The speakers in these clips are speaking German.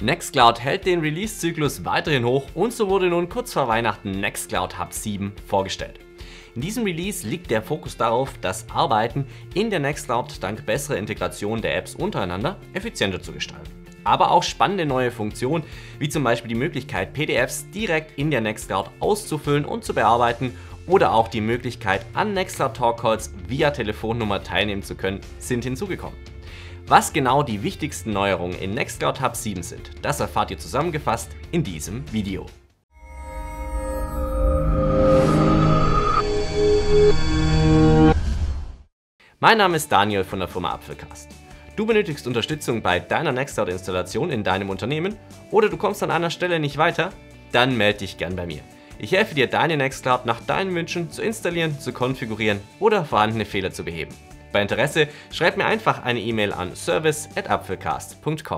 Nextcloud hält den Release-Zyklus weiterhin hoch und so wurde nun kurz vor Weihnachten Nextcloud Hub 7 vorgestellt. In diesem Release liegt der Fokus darauf, das Arbeiten in der Nextcloud dank besserer Integration der Apps untereinander effizienter zu gestalten. Aber auch spannende neue Funktionen, wie zum Beispiel die Möglichkeit, PDFs direkt in der Nextcloud auszufüllen und zu bearbeiten oder auch die Möglichkeit, an Nextcloud Talk Calls via Telefonnummer teilnehmen zu können, sind hinzugekommen. Was genau die wichtigsten Neuerungen in Nextcloud Hub 7 sind, das erfahrt ihr zusammengefasst in diesem Video. Mein Name ist Daniel von der Firma Apfelcast. Du benötigst Unterstützung bei deiner Nextcloud-Installation in deinem Unternehmen oder du kommst an einer Stelle nicht weiter? Dann melde dich gern bei mir. Ich helfe dir, deine Nextcloud nach deinen Wünschen zu installieren, zu konfigurieren oder vorhandene Fehler zu beheben. Bei Interesse schreib mir einfach eine E-Mail an service@apfelcast.com.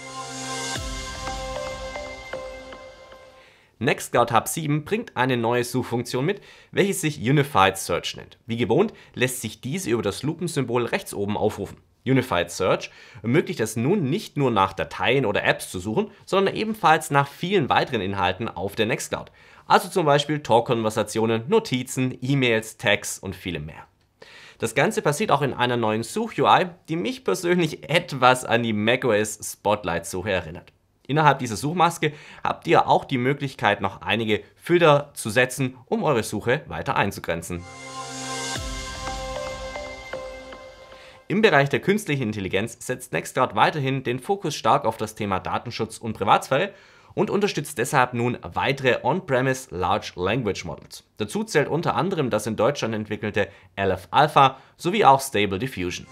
Nextcloud Hub 7 bringt eine neue Suchfunktion mit, welche sich Unified Search nennt. Wie gewohnt lässt sich diese über das Lupensymbol rechts oben aufrufen. Unified Search ermöglicht es nun nicht nur nach Dateien oder Apps zu suchen, sondern ebenfalls nach vielen weiteren Inhalten auf der Nextcloud. Also zum Beispiel Talk-Konversationen, Notizen, E-Mails, Tags und vielem mehr. Das Ganze passiert auch in einer neuen Such-UI, die mich persönlich etwas an die macOS Spotlight-Suche erinnert. Innerhalb dieser Suchmaske habt ihr auch die Möglichkeit, noch einige Filter zu setzen, um eure Suche weiter einzugrenzen. Im Bereich der künstlichen Intelligenz setzt Nextcloud weiterhin den Fokus stark auf das Thema Datenschutz und Privatsphäre und unterstützt deshalb nun weitere On-Premise Large Language Models. Dazu zählt unter anderem das in Deutschland entwickelte LF Alpha sowie auch Stable Diffusion.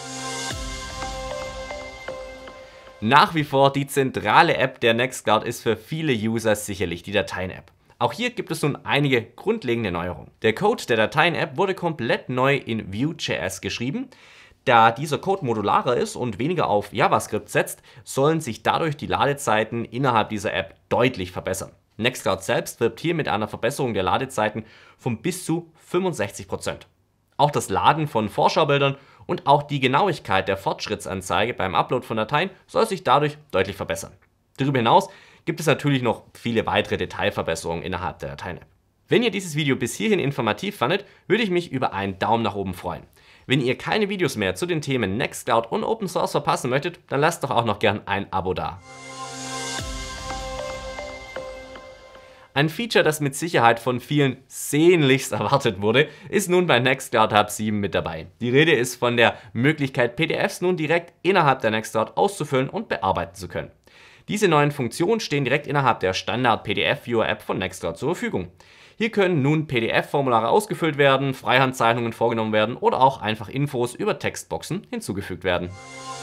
Nach wie vor die zentrale App der Nextcloud ist für viele User sicherlich die Dateien-App. Auch hier gibt es nun einige grundlegende Neuerungen. Der Code der Dateien-App wurde komplett neu in Vue.js geschrieben. Da dieser Code modularer ist und weniger auf JavaScript setzt, sollen sich dadurch die Ladezeiten innerhalb dieser App deutlich verbessern. Nextcloud selbst wirbt hier mit einer Verbesserung der Ladezeiten von bis zu 65%. Auch das Laden von Vorschaubildern und auch die Genauigkeit der Fortschrittsanzeige beim Upload von Dateien soll sich dadurch deutlich verbessern. Darüber hinaus gibt es natürlich noch viele weitere Detailverbesserungen innerhalb der Dateien-App. Wenn ihr dieses Video bis hierhin informativ fandet, würde ich mich über einen Daumen nach oben freuen. Wenn ihr keine Videos mehr zu den Themen Nextcloud und Open Source verpassen möchtet, dann lasst doch auch noch gern ein Abo da. Ein Feature, das mit Sicherheit von vielen sehnlichst erwartet wurde, ist nun bei Nextcloud Hub 7 mit dabei. Die Rede ist von der Möglichkeit, PDFs nun direkt innerhalb der Nextcloud auszufüllen und bearbeiten zu können. Diese neuen Funktionen stehen direkt innerhalb der Standard-PDF-Viewer-App von Nextcloud zur Verfügung. Hier können nun PDF-Formulare ausgefüllt werden, Freihandzeichnungen vorgenommen werden oder auch einfach Infos über Textboxen hinzugefügt werden.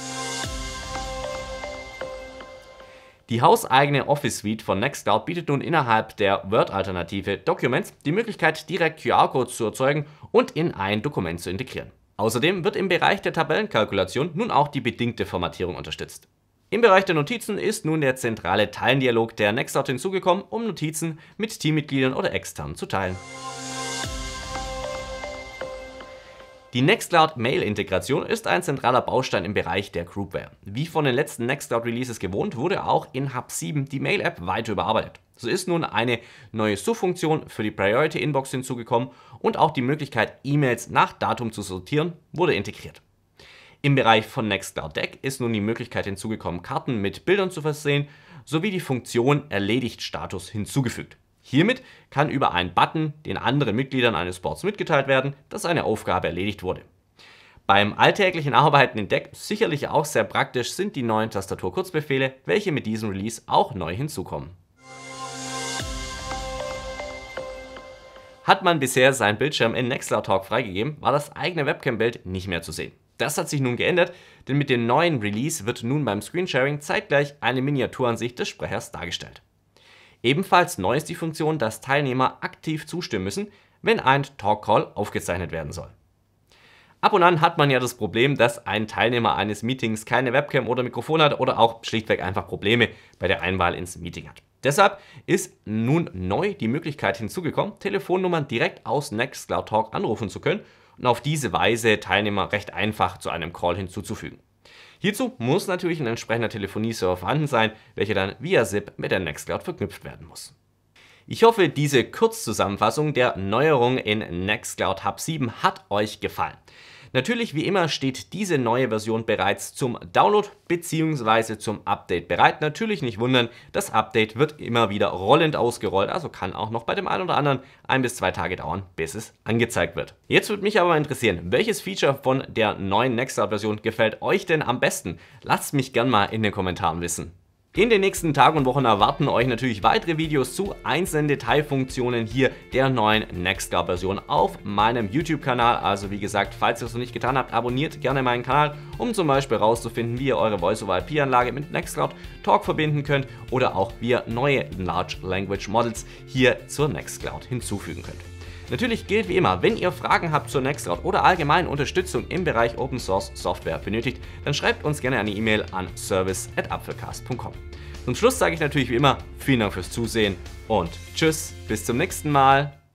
Die hauseigene Office Suite von Nextcloud bietet nun innerhalb der Word-Alternative Documents die Möglichkeit, direkt QR-Codes zu erzeugen und in ein Dokument zu integrieren. Außerdem wird im Bereich der Tabellenkalkulation nun auch die bedingte Formatierung unterstützt. Im Bereich der Notizen ist nun der zentrale Teilendialog der Nextcloud hinzugekommen, um Notizen mit Teammitgliedern oder externen zu teilen. Die Nextcloud Mail-Integration ist ein zentraler Baustein im Bereich der Groupware. Wie von den letzten Nextcloud-Releases gewohnt, wurde auch in Hub 7 die Mail-App weiter überarbeitet. So ist nun eine neue Suchfunktion für die Priority Inbox hinzugekommen und auch die Möglichkeit, E-Mails nach Datum zu sortieren, wurde integriert. Im Bereich von Nextcloud Deck ist nun die Möglichkeit hinzugekommen, Karten mit Bildern zu versehen, sowie die Funktion Erledigt-Status hinzugefügt. Hiermit kann über einen Button den anderen Mitgliedern eines Boards mitgeteilt werden, dass eine Aufgabe erledigt wurde. Beim alltäglichen Arbeiten in Deck sicherlich auch sehr praktisch sind die neuen Tastaturkurzbefehle, welche mit diesem Release auch neu hinzukommen. Hat man bisher seinen Bildschirm in Nextcloud Talk freigegeben, war das eigene Webcam-Bild nicht mehr zu sehen. Das hat sich nun geändert, denn mit dem neuen Release wird nun beim Screensharing zeitgleich eine Miniaturansicht des Sprechers dargestellt. Ebenfalls neu ist die Funktion, dass Teilnehmer aktiv zustimmen müssen, wenn ein Talk-Call aufgezeichnet werden soll. Ab und an hat man ja das Problem, dass ein Teilnehmer eines Meetings keine Webcam oder Mikrofon hat oder auch schlichtweg einfach Probleme bei der Einwahl ins Meeting hat. Deshalb ist nun neu die Möglichkeit hinzugekommen, Telefonnummern direkt aus Nextcloud Talk anrufen zu können und auf diese Weise Teilnehmer recht einfach zu einem Call hinzuzufügen. Hierzu muss natürlich ein entsprechender Telefonieserver vorhanden sein, welcher dann via SIP mit der Nextcloud verknüpft werden muss. Ich hoffe, diese Kurzzusammenfassung der Neuerung in Nextcloud Hub 7 hat euch gefallen. Natürlich, wie immer, steht diese neue Version bereits zum Download bzw. zum Update bereit. Natürlich nicht wundern, das Update wird immer wieder rollend ausgerollt, also kann auch noch bei dem einen oder anderen 1 bis 2 Tage dauern, bis es angezeigt wird. Jetzt würde mich aber interessieren, welches Feature von der neuen Nextcloud-Version gefällt euch denn am besten? Lasst mich gern mal in den Kommentaren wissen. In den nächsten Tagen und Wochen erwarten euch natürlich weitere Videos zu einzelnen Detailfunktionen hier der neuen Nextcloud-Version auf meinem YouTube-Kanal. Also wie gesagt, falls ihr es noch nicht getan habt, abonniert gerne meinen Kanal, um zum Beispiel herauszufinden, wie ihr eure Voice-over-IP-Anlage mit Nextcloud Talk verbinden könnt oder auch wie ihr neue Large Language Models hier zur Nextcloud hinzufügen könnt. Natürlich gilt wie immer, wenn ihr Fragen habt zur Nextcloud oder allgemein Unterstützung im Bereich Open Source Software benötigt, dann schreibt uns gerne eine E-Mail an service@apfelcast.com. Zum Schluss sage ich natürlich wie immer, vielen Dank fürs Zusehen und tschüss, bis zum nächsten Mal.